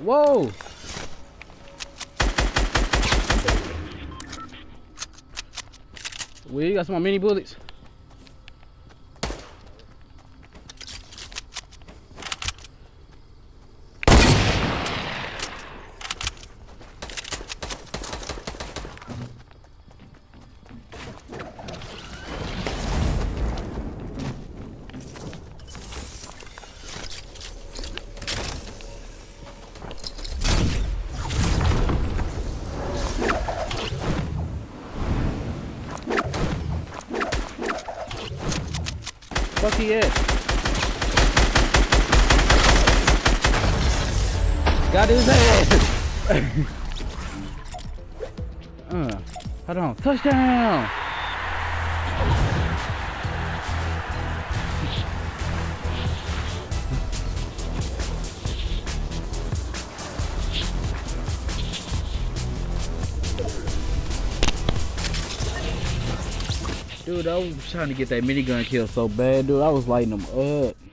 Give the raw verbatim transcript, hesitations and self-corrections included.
Whoa! Well, you got some more mini bullets? Fuck he at? Got his ass! uh, hold on. Touchdown! Dude, I was trying to get that minigun kill so bad, dude. I was lighting them up.